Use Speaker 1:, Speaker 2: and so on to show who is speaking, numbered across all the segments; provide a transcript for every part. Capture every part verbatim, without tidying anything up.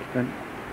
Speaker 1: Dann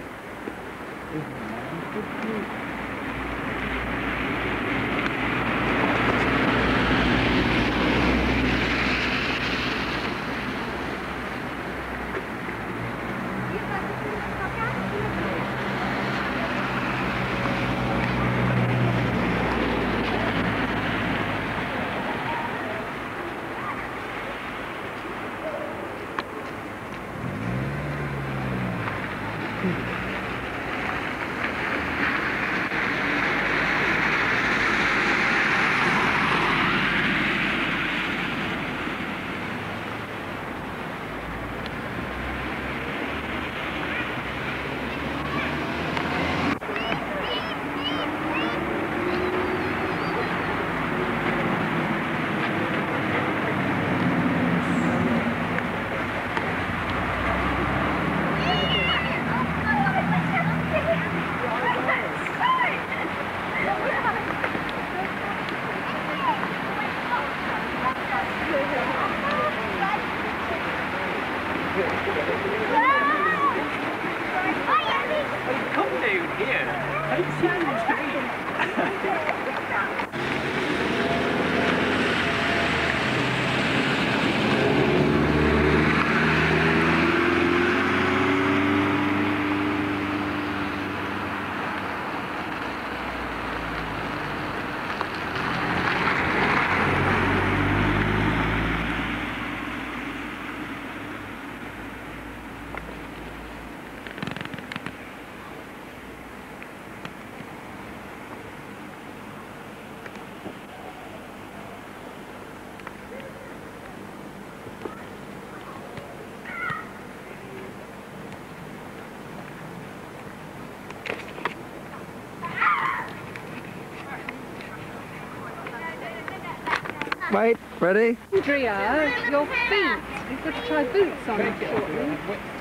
Speaker 1: wait, ready?
Speaker 2: Andrea, your feet. You've got to try boots on shortly.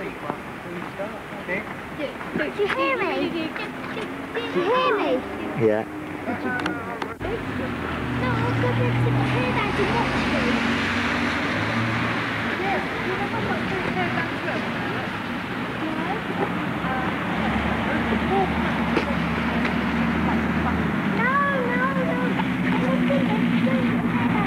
Speaker 3: Do you hear me? Do you hear me?
Speaker 1: Yeah.
Speaker 3: No, I've got to hear that to watch you.
Speaker 2: Yes, you never got to hear that
Speaker 3: No, no, no. I don't think it's good.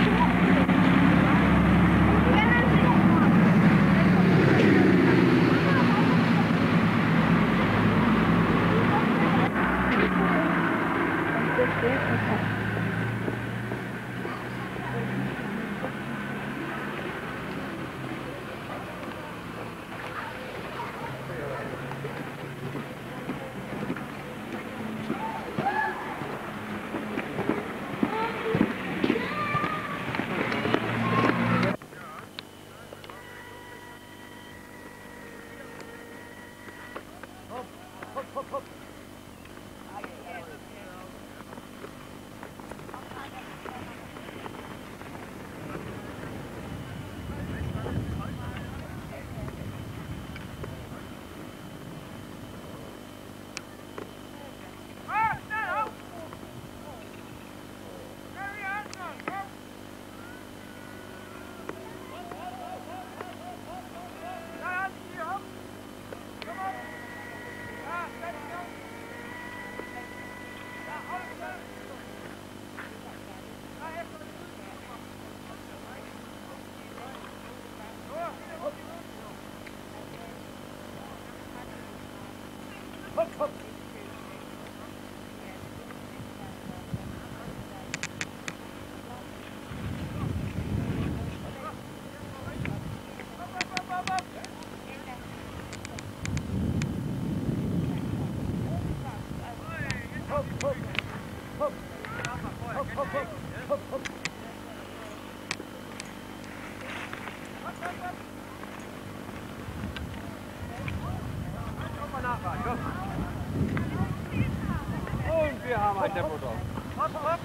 Speaker 4: Und wir haben ein Tempo drauf. Hopp, hopp.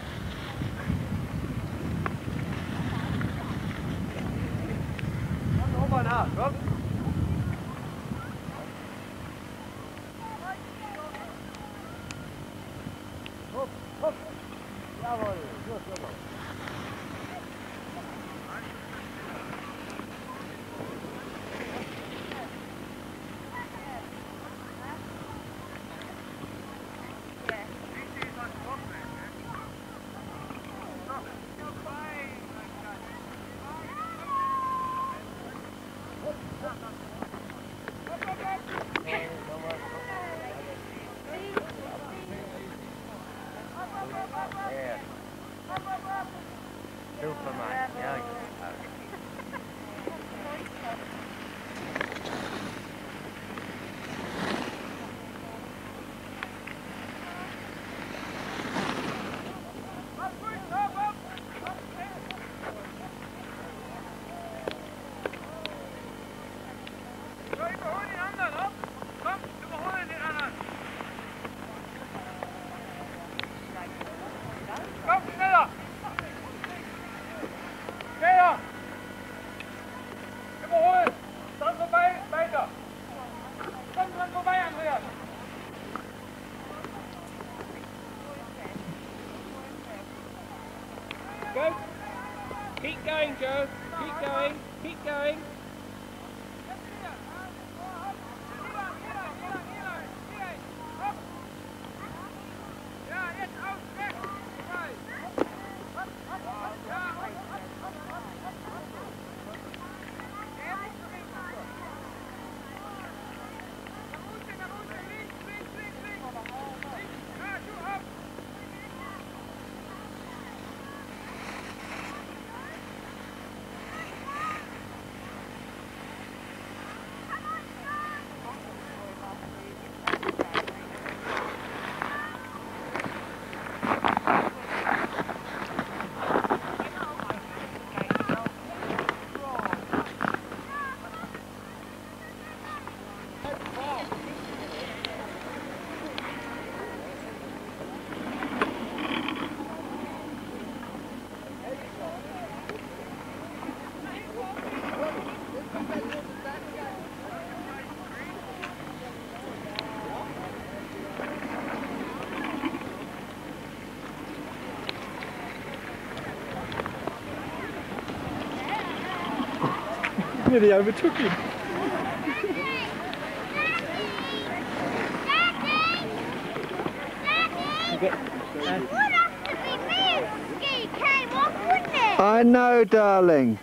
Speaker 4: Komm, nochmal nach, komm. Hopp, hopp. Jawohl, gut, jawohl. Yeah. Superman, yeah.
Speaker 5: Kom, sneller! Sneller! Überholen! Dran vorbei, weiter! Komm dran vorbei, Andreas! Go! Keep going, Joe! Keep going! Keep going!
Speaker 1: Nearly overtook him. I know, darling.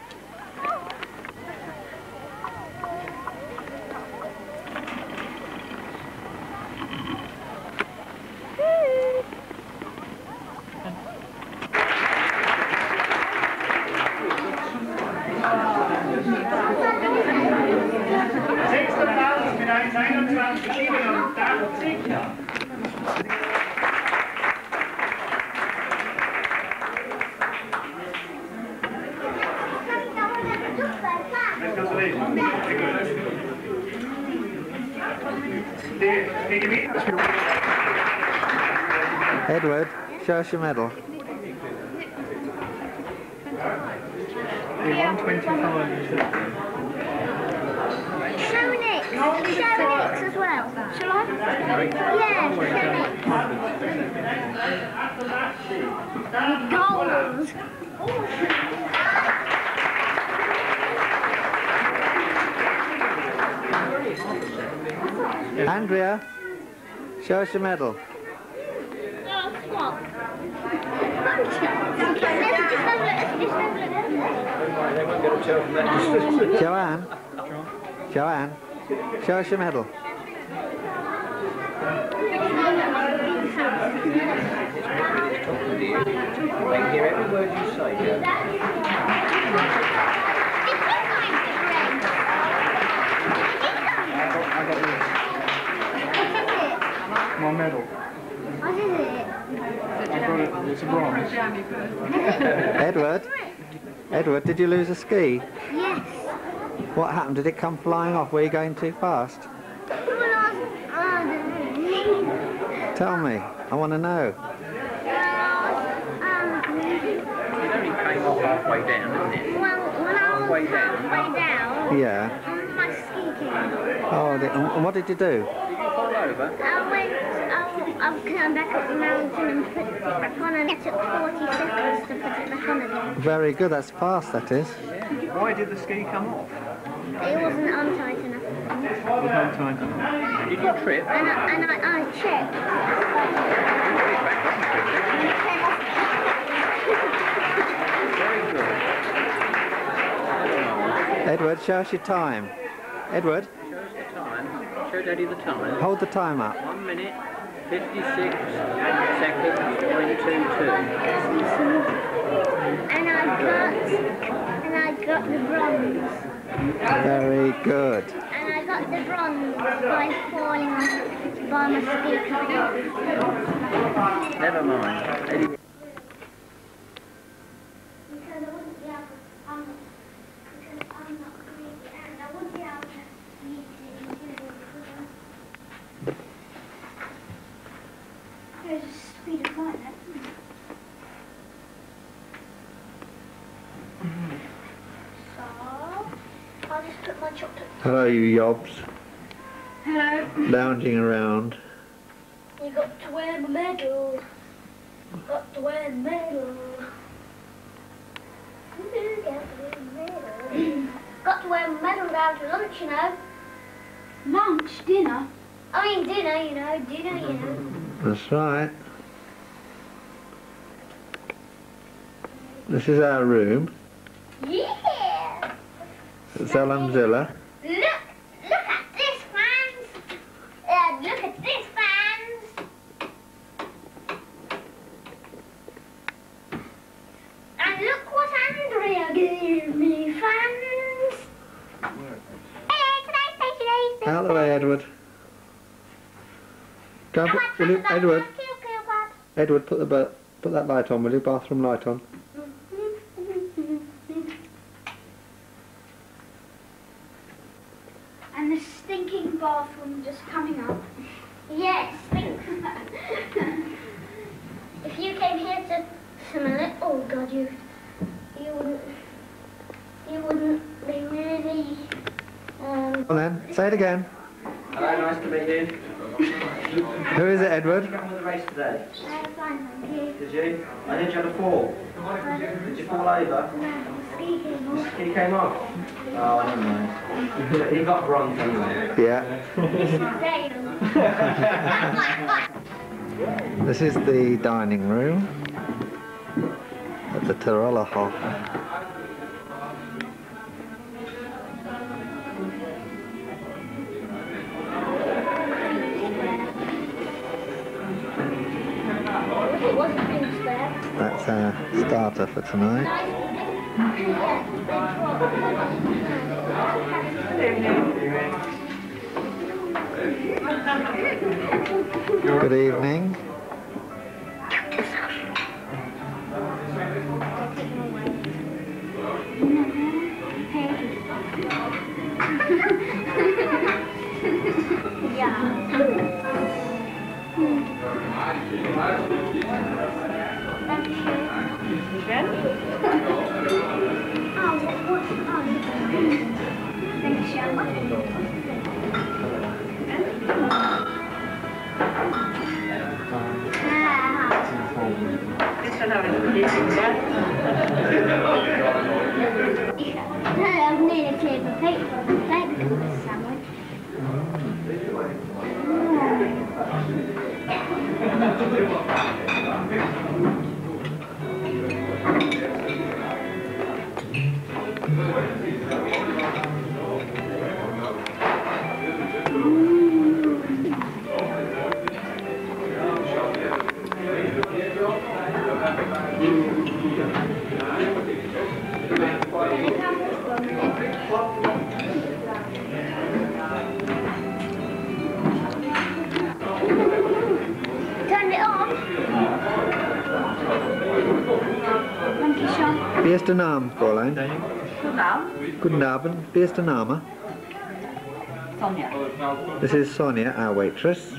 Speaker 1: Edward, show us your medal.
Speaker 2: one twenty-five.
Speaker 3: Show Nick. Show Nick's as well. Shall I? Yeah, show Nick. Goals.
Speaker 1: Andrea, show us your medal.
Speaker 3: What?
Speaker 1: Joanne, Joanne, show us your medal.
Speaker 4: I can hear every word you say.
Speaker 2: My medal.
Speaker 3: What is it?
Speaker 2: I've got it. It's a bronze.
Speaker 1: Edward, Edward, did you lose a ski?
Speaker 3: Yes.
Speaker 1: What happened? Did it come flying off? Were you going too fast?
Speaker 3: Well, I was, I don't know.
Speaker 1: Tell me, I want to know.
Speaker 3: Um,
Speaker 4: It only came off halfway down, didn't it?
Speaker 3: well, when I was
Speaker 4: Halfway down.
Speaker 3: halfway down,
Speaker 1: Yeah.
Speaker 3: um, my ski came off.
Speaker 1: Oh, did, and what did you do?
Speaker 4: Did you fall over?
Speaker 3: I went, I, I came back up the mountain and put it back on, and it took forty seconds to put it back on again.
Speaker 1: Very good, that's fast, that is.
Speaker 2: Why did the ski come off?
Speaker 3: It wasn't untight enough.
Speaker 2: It was untied.
Speaker 4: Did you trip?
Speaker 3: And I, and I, I checked. And it came off.
Speaker 4: Very good.
Speaker 1: Edward, show us your time. Edward,
Speaker 4: Show us the time. Show Daddy the time.
Speaker 1: hold the time up.
Speaker 4: One minute, fifty-six seconds, point two two.
Speaker 3: And I got, and I got the bronze.
Speaker 1: Very good.
Speaker 3: And I got the bronze by falling off by mistake.
Speaker 4: Never mind. Eddie-
Speaker 3: Because I wouldn't be able to, um, because I'm not crazy and I wouldn't be able to use it in Google because there's a speed of light there. So, I'll just put my chocolate.
Speaker 1: Hello, you yobs.
Speaker 3: Hello.
Speaker 1: Lounging around.
Speaker 3: You got to wear the medal. Got to wear the medal. Got to wear a medal down to lunch, you know. Lunch? Dinner? I mean dinner, you know. Dinner, you know.
Speaker 1: That's right. This is our room.
Speaker 3: Yeah!
Speaker 1: Zalamzilla.
Speaker 3: Look! Look at this, fans! Uh, look at this, fans! And look what Andrea gave me, fans! Hey, today's today's
Speaker 1: Out of the way, Edward. Go and put, will you, Edward, Edward, put the bu- put that light on, will you? Bathroom light on.
Speaker 3: And the stinking bathroom just coming up. Yes, stink. If you came here to smell it, oh God, you, you wouldn't, you wouldn't be really. Um,
Speaker 1: Come on then, say it again.
Speaker 4: Hello, nice to meet you.
Speaker 1: Who is it, Edward?
Speaker 4: Did you come with the race today?
Speaker 3: I had fun, thank you.
Speaker 4: Did you? I heard you had a fall. Did you fall over?
Speaker 3: No, ski came off.
Speaker 4: Ski came off? Oh, never mind. He got bronze anyway.
Speaker 1: Yeah. This is the dining room at the Terrellerhof.
Speaker 3: It wasn't finished there.
Speaker 1: That's our starter for tonight. Good evening.
Speaker 3: I've made a clear the paper. Thank you, sandwich. Turn it on. Thank you, Sean.
Speaker 1: Wie ist der Name, Fräulein?
Speaker 6: Guten Abend,
Speaker 1: Guten Abend. Wie ist der Name?
Speaker 6: Sonja.
Speaker 1: This is Sonia, our waitress.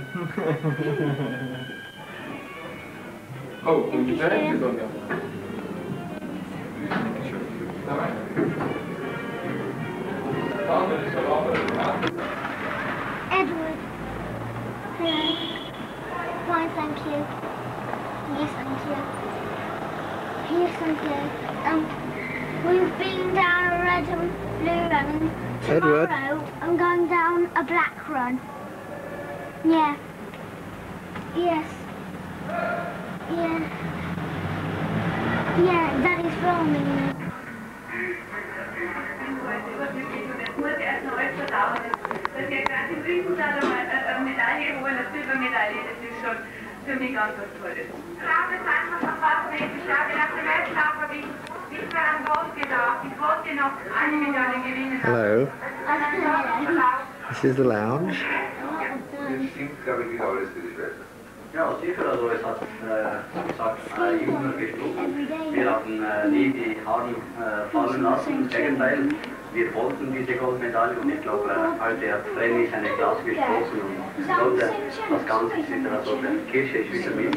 Speaker 5: Oh, und sehr Sonja.
Speaker 3: Edward. Yeah. Why, thank you. Yes, thank you. Yes, thank you. Um, we've been down a red and blue run.
Speaker 1: Edward.
Speaker 3: Tomorrow, I'm going down a black run. Yeah. Yes. Yeah. Yeah, Daddy's filming me.
Speaker 6: Silbermedaille, das ist schon für mich ganz was Tolles. Ich glaube, es ist einfach schon fast nicht. Ich glaube, nach dem Weltlauf habe ich nicht mehr an Golf gedacht. Ich wollte noch eine Medaille gewinnen.
Speaker 1: Hello. This is the lounge.
Speaker 7: Das stimmt, glaube ich, wieder alles für die Schwester.
Speaker 8: Ja, sicher. Also es hat äh, gesagt, äh, Jungen gesprochen. Wir haben äh, nie die Haaren äh, fallen lassen. Im Gegenteil, wir wollten diese Goldmedaille und ich glaube, äh, heute hat Vreni seine Klasse gestoßen und sollte das Ganze wieder, also die Kirche ist wieder mit.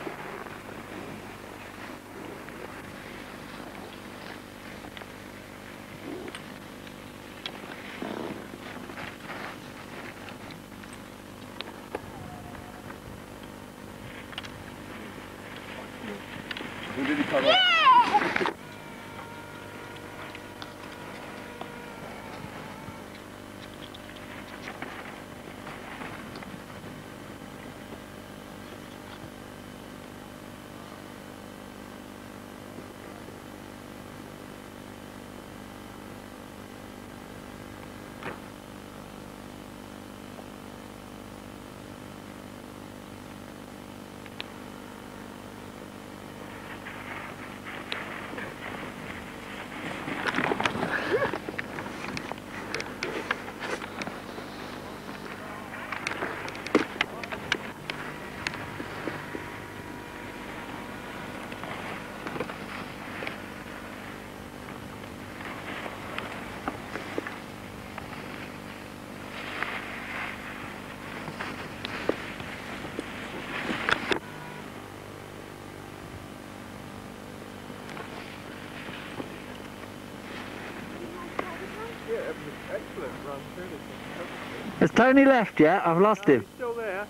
Speaker 1: Has Tony left yet? I've lost him.
Speaker 5: He's still there.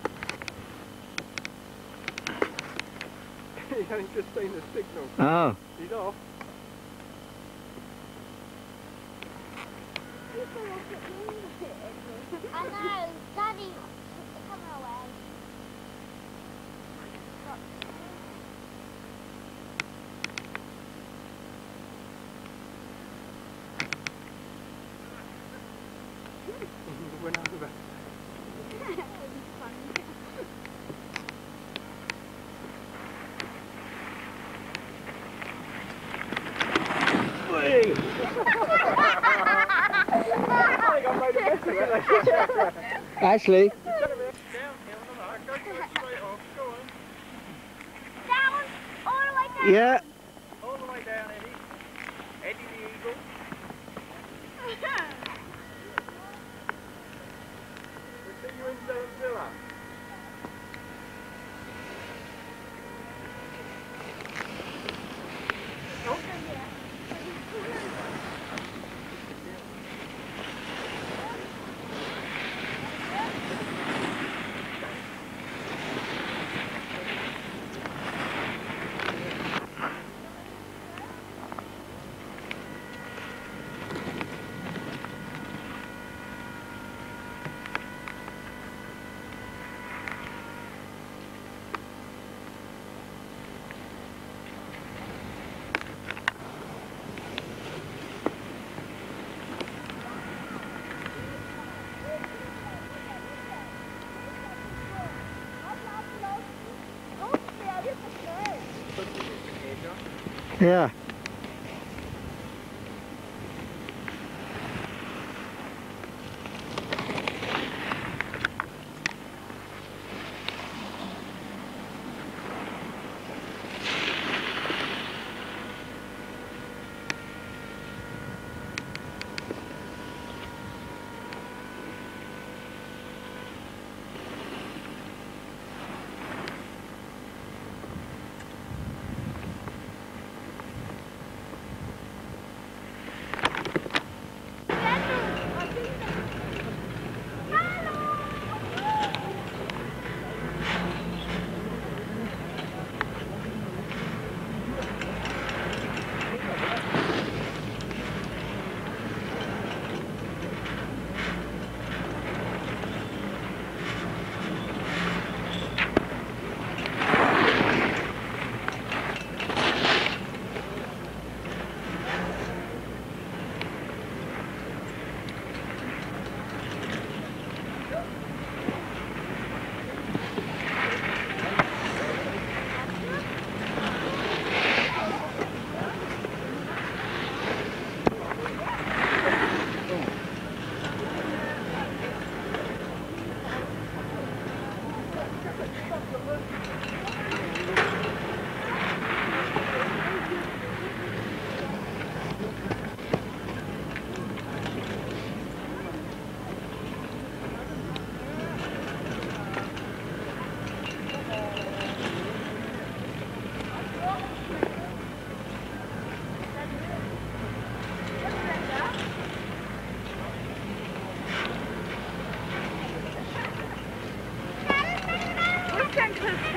Speaker 5: He's only just seen the signal.
Speaker 1: Oh.
Speaker 5: He's off.
Speaker 3: I know, Daddy, come away.
Speaker 5: We're not about
Speaker 1: Ashley.
Speaker 3: Down, all the way down.
Speaker 1: Yeah.
Speaker 5: all the way down, Eddie. Eddie the Eagle. We'll see you in Zilla.
Speaker 1: Yeah.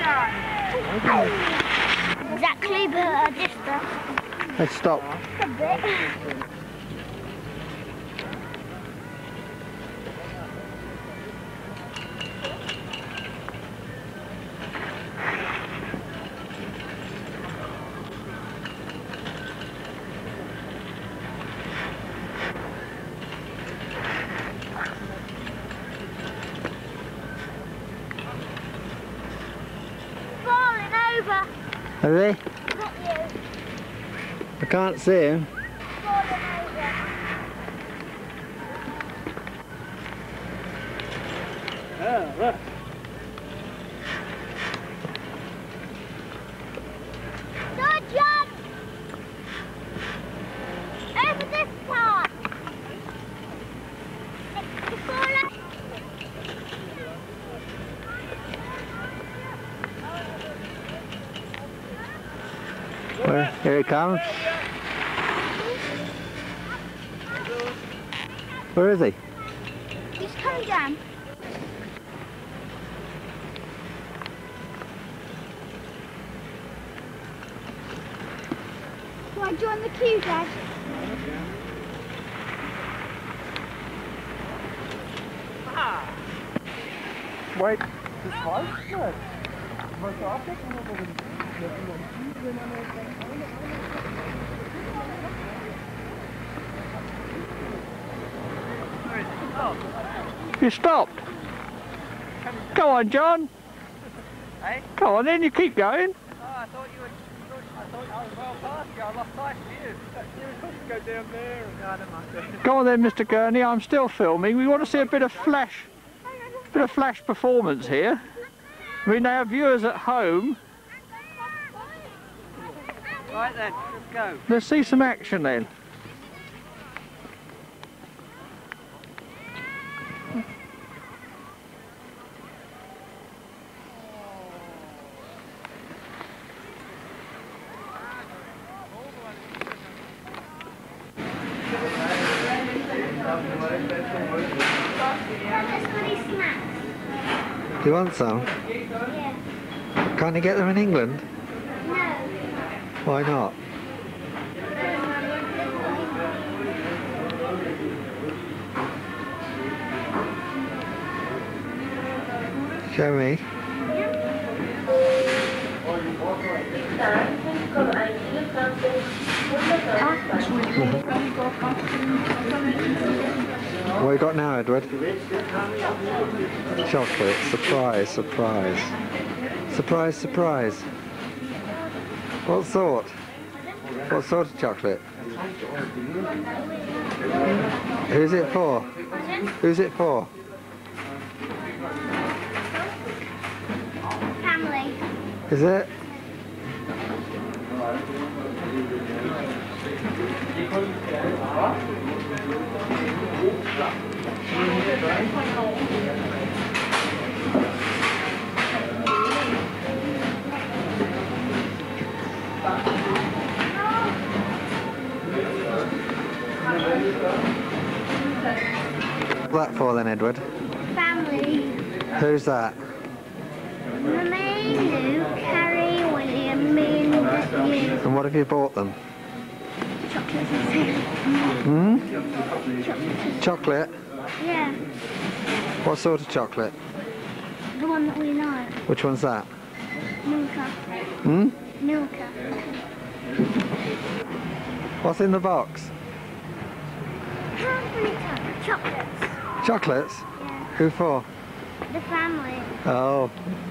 Speaker 3: Exactly, but a distance.
Speaker 1: Let's stop.
Speaker 3: A bit.
Speaker 1: Are they?
Speaker 3: Not you.
Speaker 1: I can't see him.
Speaker 3: Falling over.
Speaker 5: Yeah, look.
Speaker 3: Don't jump! Over this part. You fall out.
Speaker 1: Where? Here he comes. Where is he?
Speaker 3: He's coming down. Do I join the queue, Dad?
Speaker 5: Wait, this heißt nicht. Was du abdecken oder
Speaker 1: You stopped. Go on, John.
Speaker 5: Hey?
Speaker 1: Come on then, you keep going.
Speaker 5: Oh, I thought you were. I thought I was well past you. I lost sight of you. You were supposed to go down there. No, I don't mind.
Speaker 1: Go on then, Mister Gurney. I'm still filming. We want to see a bit of flash, bit of flash performance here. I mean, our viewers at home.
Speaker 5: Right then, let's go.
Speaker 1: Let's see some action then. Do you want some?
Speaker 3: Yeah.
Speaker 1: Can't you get them in England?
Speaker 3: No.
Speaker 1: Why not? Show me. What you got now, Edward? Chocolate. Surprise, surprise. Surprise, surprise. What sort? What sort of chocolate? Who's it for? Who's it for?
Speaker 3: Family.
Speaker 1: Is it? What's that for then, Edward?
Speaker 3: Family.
Speaker 1: Who's that?
Speaker 3: Mummy, Luke, Harry, William, me, and you.
Speaker 1: And what have you bought them?
Speaker 3: Chocolates and cereal.
Speaker 1: Hmm?
Speaker 3: Chocolates.
Speaker 1: Chocolate?
Speaker 3: Yeah.
Speaker 1: What sort of chocolate?
Speaker 3: The one that we like.
Speaker 1: Which one's that?
Speaker 3: Milka.
Speaker 1: Hmm?
Speaker 3: Milka.
Speaker 1: What's in the box?
Speaker 3: How many times? Chocolates.
Speaker 1: Chocolates?
Speaker 3: Yeah.
Speaker 1: Who for?
Speaker 3: The family.
Speaker 1: Oh.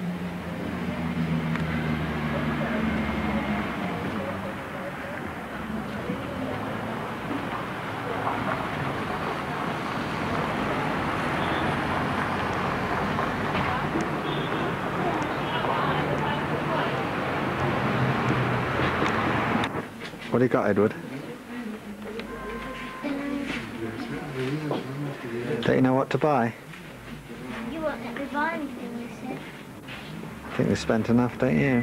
Speaker 1: What do you got, Edward? Don't you know what to buy?
Speaker 3: You won't let me buy anything, you said.
Speaker 1: I think we spent enough, don't you?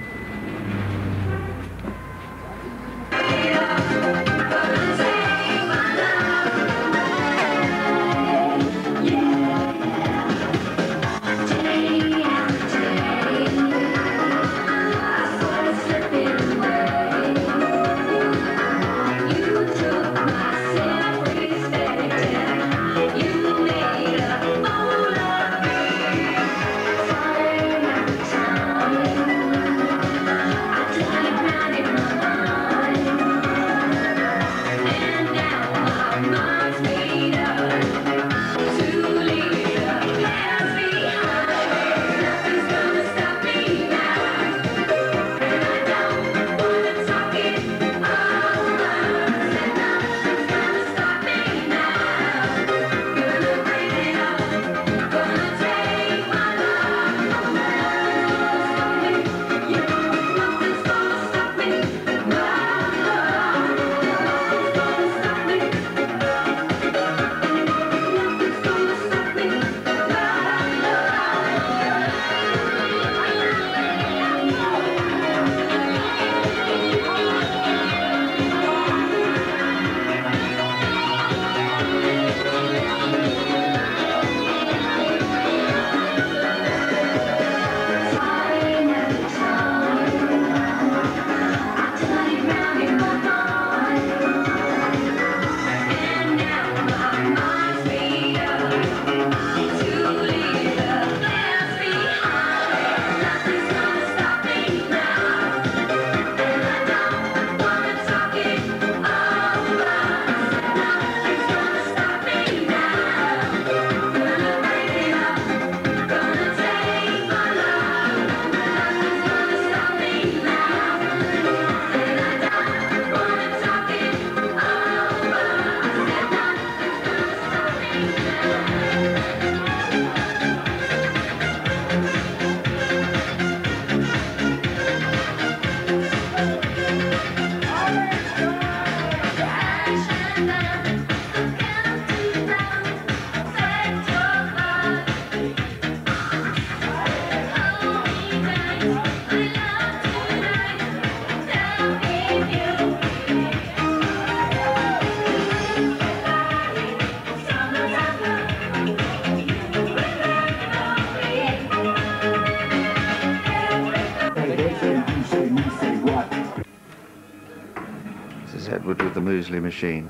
Speaker 9: Edward with the muesli machine.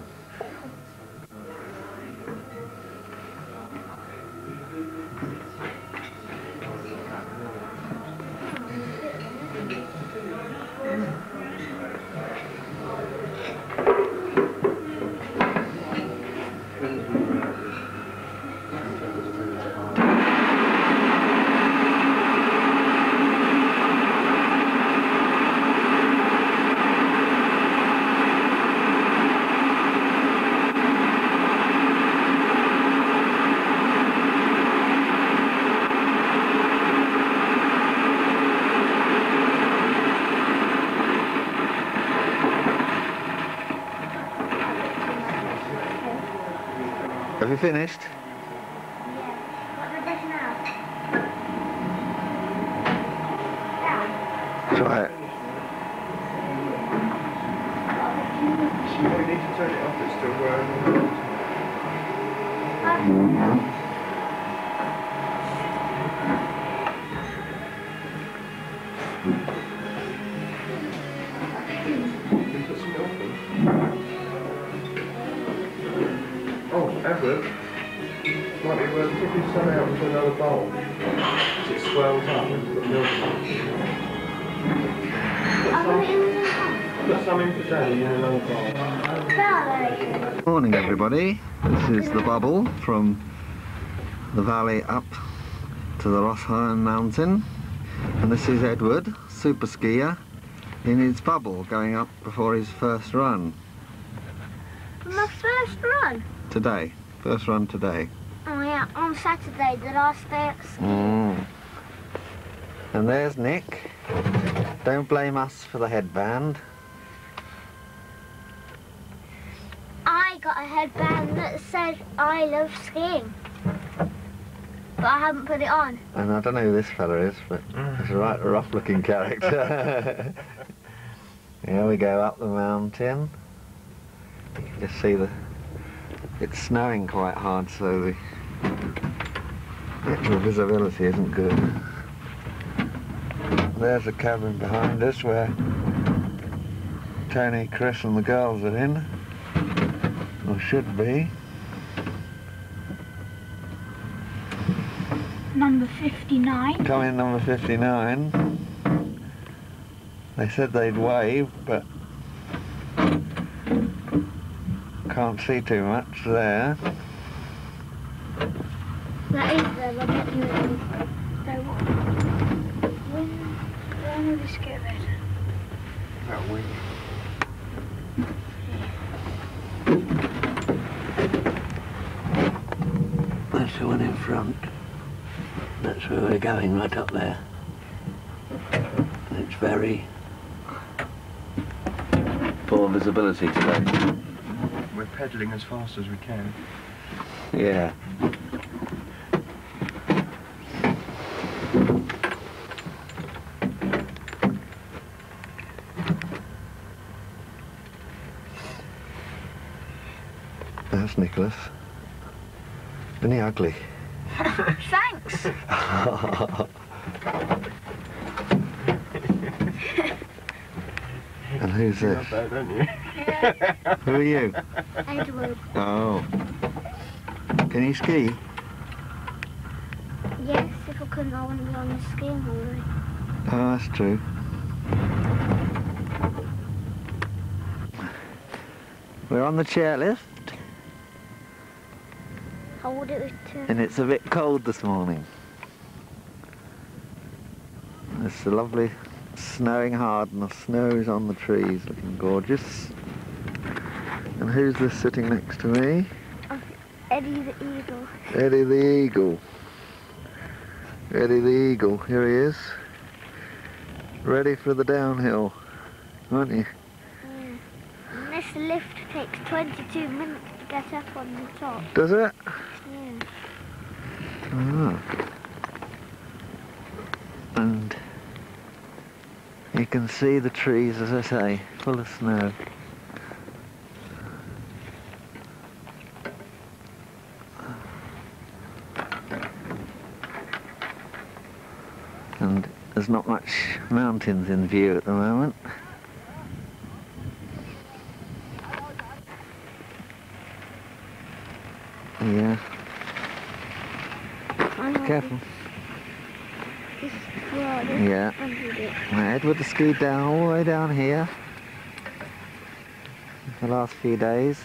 Speaker 9: Have you finished? Try it.
Speaker 5: You need to turn it off, it's still working. Oh, Edward, might be worth tipping some out into another bowl. As it swells up and put milk in. Put some in for Danny in another bowl.
Speaker 9: Morning everybody, this is the bubble from the valley up to the Rosheim mountain, and this is Edward, super skier, in his bubble going up before his first run.
Speaker 3: My first run?
Speaker 9: Today, first run today.
Speaker 3: Oh yeah, on Saturday, the last day at ski.
Speaker 9: Mm. And there's Nick. Don't blame us for the headband.
Speaker 3: I got a headband that said I love skiing, but I haven't put it on.
Speaker 9: And I don't know who this fella is, but he's a right rough looking character. Here we go up the mountain. You can just see the... It's snowing quite hard, so the actual visibility isn't good. There's a cabin behind us where Tony, Chris and the girls are in, or should be.
Speaker 3: Number fifty-nine.
Speaker 9: Come in number fifty-nine. They said they'd wave, but can't see too much there.
Speaker 3: That is there, I bet you it is. So, when, when will this get red?
Speaker 5: That wing.
Speaker 4: That's the one in front. That's where we're going, right up there. And it's very poor visibility today.
Speaker 5: We're pedalling as fast as we can.
Speaker 9: Yeah. That's Nicholas. Isn't he ugly?
Speaker 3: Thanks.
Speaker 9: And who's
Speaker 5: You
Speaker 9: this?
Speaker 5: love that, don't you?
Speaker 3: Yeah.
Speaker 9: Who are you?
Speaker 3: Edward.
Speaker 9: Oh. Can you ski?
Speaker 3: Yes, if I couldn't, I wouldn't be on the skiing holiday.
Speaker 9: Oh, that's true. We're on the chairlift,
Speaker 3: How would it return?
Speaker 9: and it's a bit cold this morning. It's a lovely snowing hard, and the snow is on the trees, looking gorgeous. And who's this sitting next to me?
Speaker 3: Eddie the Eagle.
Speaker 9: Eddie the Eagle. Eddie the Eagle, here he is. Ready for the downhill, aren't you?
Speaker 3: Mm. And this lift takes twenty-two minutes to get up on the top.
Speaker 9: Does it?
Speaker 3: Yeah.
Speaker 9: Ah. And you can see the trees, as I say, full of snow. And there's not much mountains in view at the moment. Careful.
Speaker 3: This rod is
Speaker 9: Yeah.
Speaker 3: under it.
Speaker 9: Now, Edward has skied down all the way down here the last few days.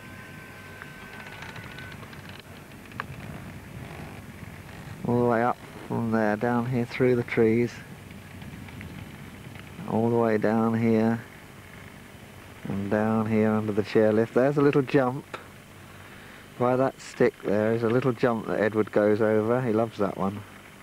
Speaker 9: All the way up from there, down here through the trees. All the way down here. And down here under the chairlift. There's a little jump. By that stick there is a little jump that Edward goes over. He loves that one.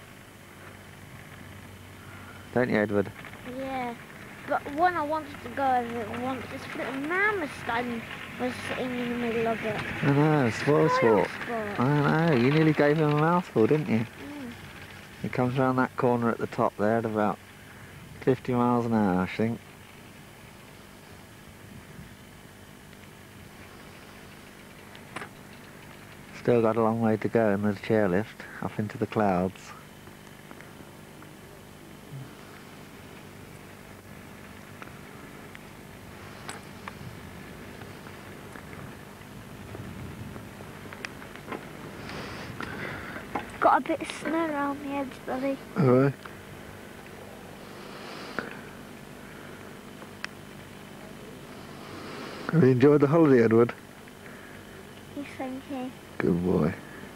Speaker 9: Don't you, Edward?
Speaker 3: Yeah. But one I wanted to go over once, this little mammoth stone was sitting in the middle of it.
Speaker 9: I know, spoil sport.
Speaker 3: sport.
Speaker 9: I know, you nearly gave him a mouthful, didn't you?
Speaker 3: Mm.
Speaker 9: He comes round that corner at the top there at about fifty miles an hour, I think. Still got a long way to go in the chairlift, up into the clouds.
Speaker 3: Got a bit of snow around the edge, buddy.
Speaker 9: Alright. Have you enjoyed the holiday, Edward?
Speaker 3: Yes, thank you.
Speaker 9: Good boy.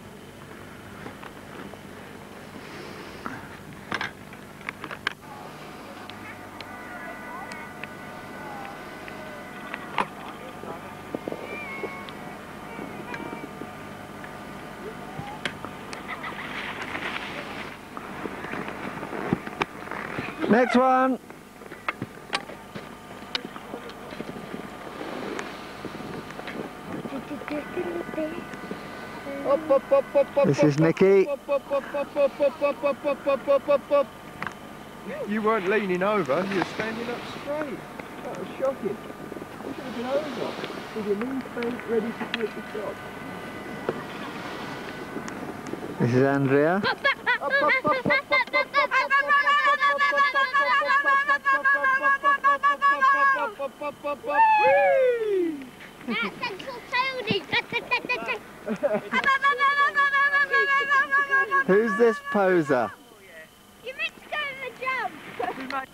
Speaker 9: Next one. This is Nicky.
Speaker 5: You weren't leaning over, you were standing up straight. That was shocking. You should have been over. With your knees bent, ready to take the shot.
Speaker 9: This is Andrea. Who's this poser?
Speaker 3: You meant to go in the jump.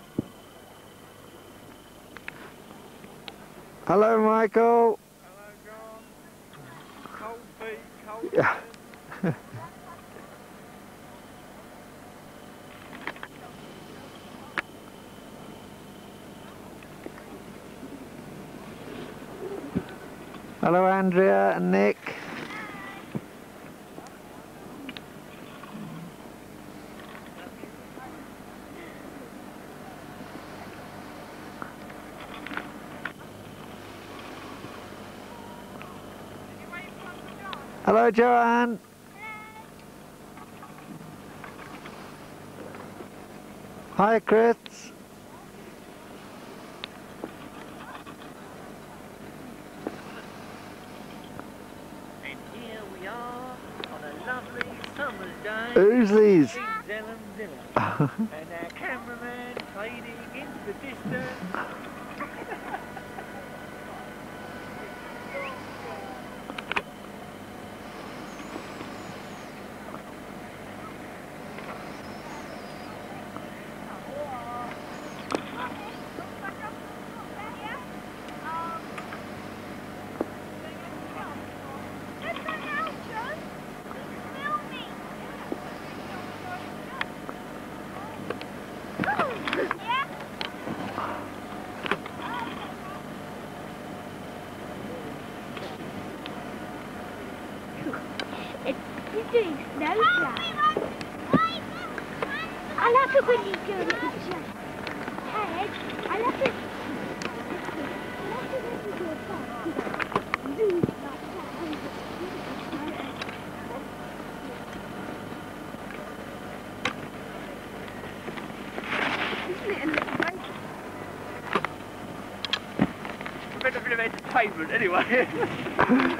Speaker 9: Hello, Michael.
Speaker 1: Hello, John. Cold feet, cold
Speaker 9: Yeah. Hello, Andrea and Nick. Hello, Joanne. Hi, Chris.
Speaker 10: And here we are on a lovely summer's day.
Speaker 9: Who's these?
Speaker 10: in Zellum Zilla. And our cameraman fading into the distance.
Speaker 3: He's doing snow jump. I love it when he's doing it with jump. Ted, I love it. I love it when you do a fast. Do like
Speaker 10: A bit of an entertainment anyway.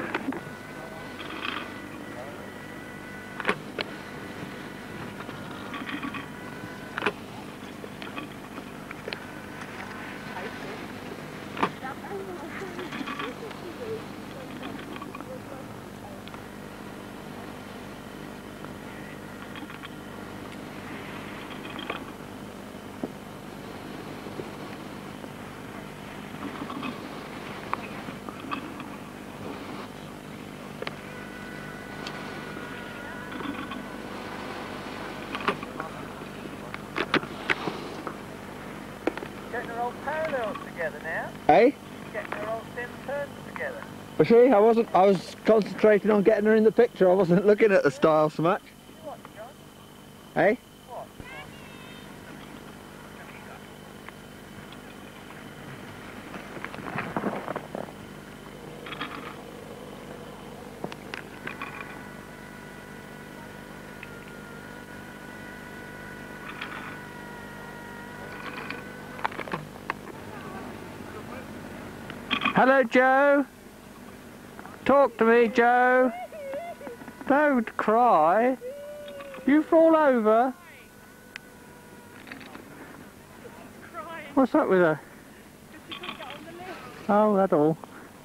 Speaker 10: together now.
Speaker 1: Eh?
Speaker 10: Getting her old stem turns together.
Speaker 1: But see, I wasn't, I was concentrating on getting her in the picture. I wasn't looking at the style so much.
Speaker 10: What, John?
Speaker 1: Eh?
Speaker 10: What?
Speaker 1: Hello, Joe. Talk to me, Joe. Don't cry. You fall over. What's up with her? Oh, that's all.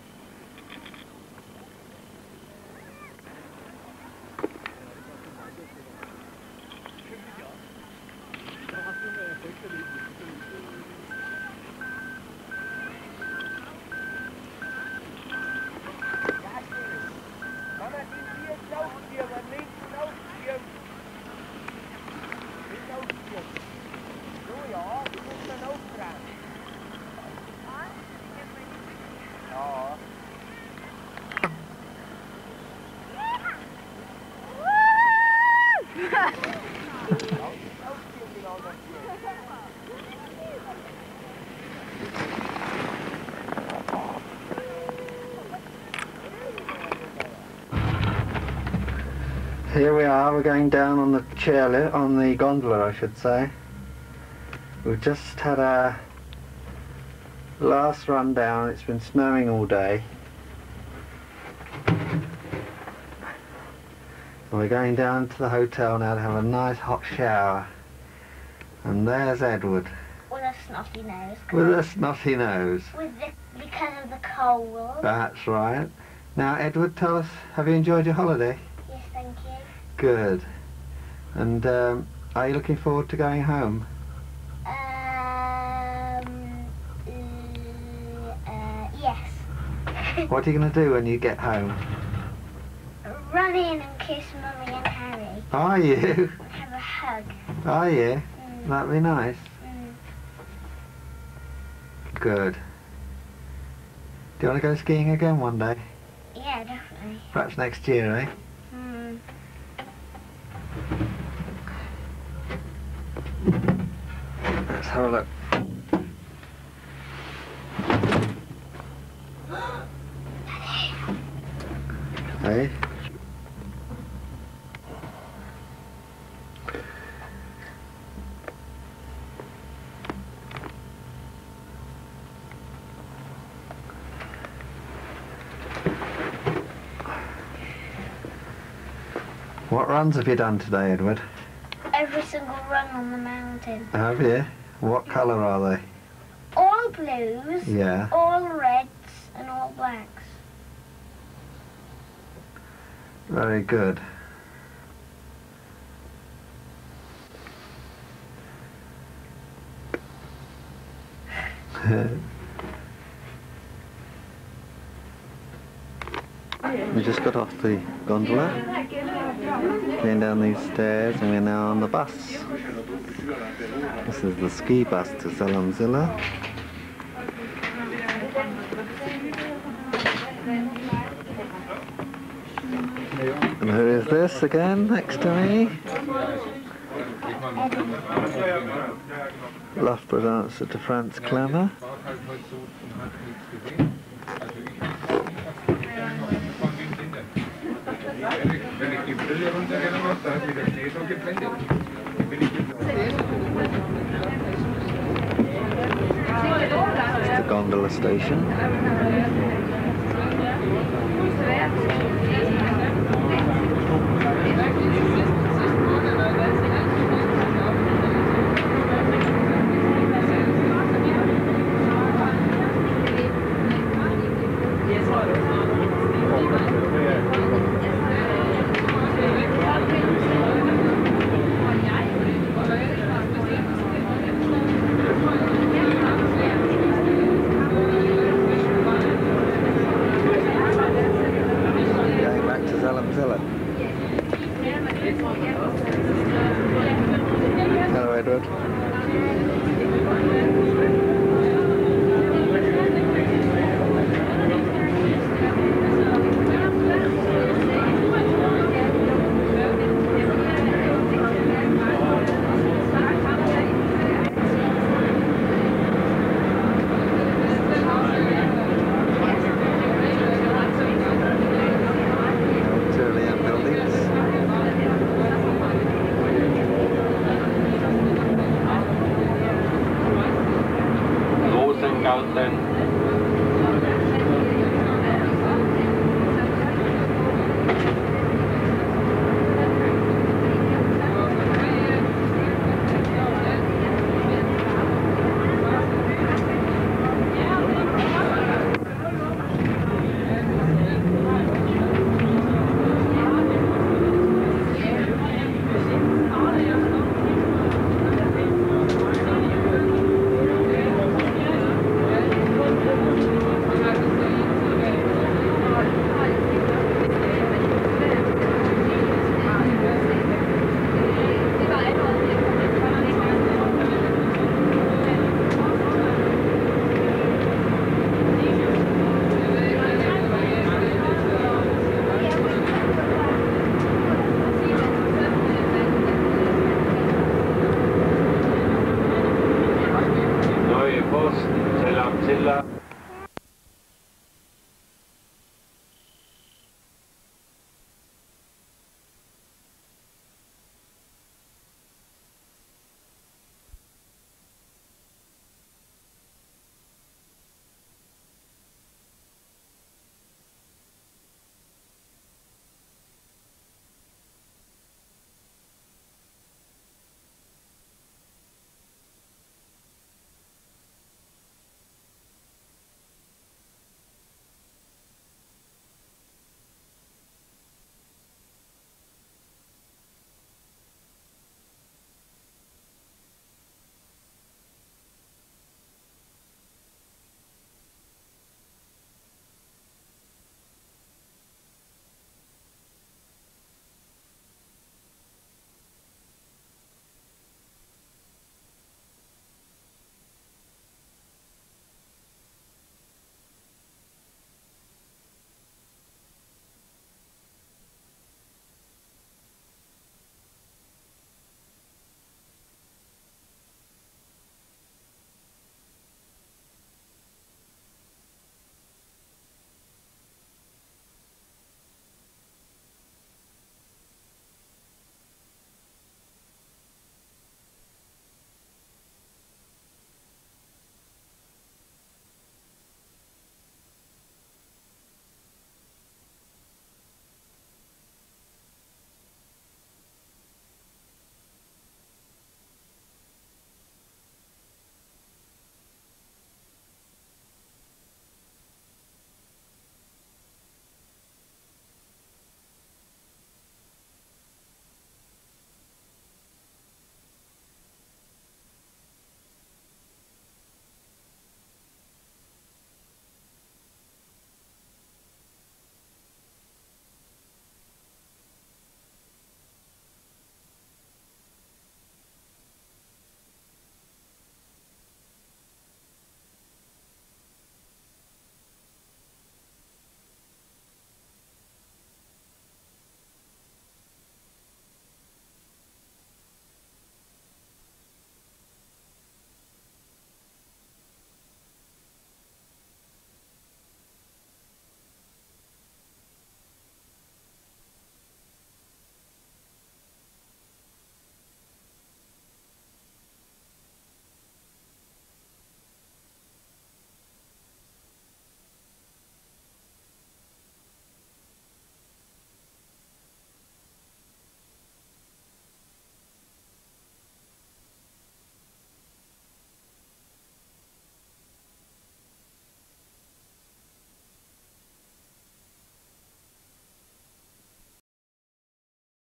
Speaker 9: Here we are, we're going down on the chairlift, on the gondola I should say. We've just had our last run down, it's been snowing all day. And we're going down to the hotel now to have a nice hot shower. And there's Edward.
Speaker 3: With a snotty nose.
Speaker 9: With a snotty nose.
Speaker 3: With the, because of the cold.
Speaker 9: That's right. Now Edward, tell us, have you enjoyed your holiday?
Speaker 3: Yes, thank you.
Speaker 9: Good. And um, are you looking forward to going home?
Speaker 3: Um, uh, yes.
Speaker 9: What are you going to do when you get home?
Speaker 3: Run in and kiss Mummy and Harry.
Speaker 9: Are you?
Speaker 3: And have a hug.
Speaker 9: Are you?
Speaker 3: Mm.
Speaker 9: That'd be nice.
Speaker 3: Mm.
Speaker 9: Good. Do you want to go skiing again one day?
Speaker 3: Yeah, definitely.
Speaker 9: Perhaps next year, eh?
Speaker 3: Mm.
Speaker 9: Let's have a look. Hey? What runs have you done today, Edward?
Speaker 3: Every single run on the mountain.
Speaker 9: Have you? What colour are they?
Speaker 3: All blues,
Speaker 9: Yeah.
Speaker 3: all reds, and all blacks.
Speaker 9: Very good. We just got off the gondola, came down these stairs, and we're now on the bus. This is the ski bus to Zalumzilla. And who is this again next to me? Loughborough dancer to Franz Klemmer. This is the gondola station. Hello, Edward.